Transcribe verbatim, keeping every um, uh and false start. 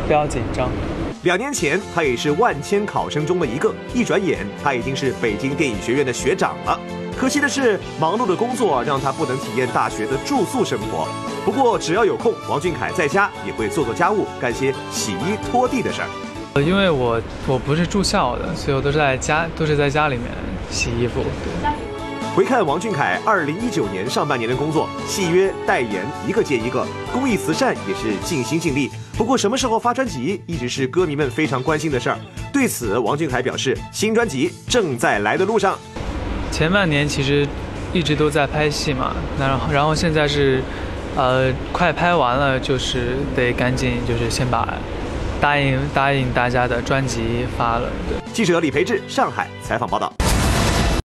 比较紧张。 两年前，他也是万千考生中的一个，一转眼，他已经是北京电影学院的学长了。可惜的是，忙碌的工作让他不能体验大学的住宿生活。不过，只要有空，王俊凯在家也会做做家务，干些洗衣拖地的事儿。 因为我我不是住校的，所以我都是在家，都是在家里面洗衣服。对。 回看王俊凯二零一九年上半年的工作，戏约、代言一个接一个，公益慈善也是尽心尽力。不过什么时候发专辑，一直是歌迷们非常关心的事儿。对此，王俊凯表示，新专辑正在来的路上。 前半年其实一直都在拍戏嘛，那然后然后现在是，呃，快拍完了，就是得赶紧就是先把答应答应大家的专辑发了。对。 记者李培志上海采访报道。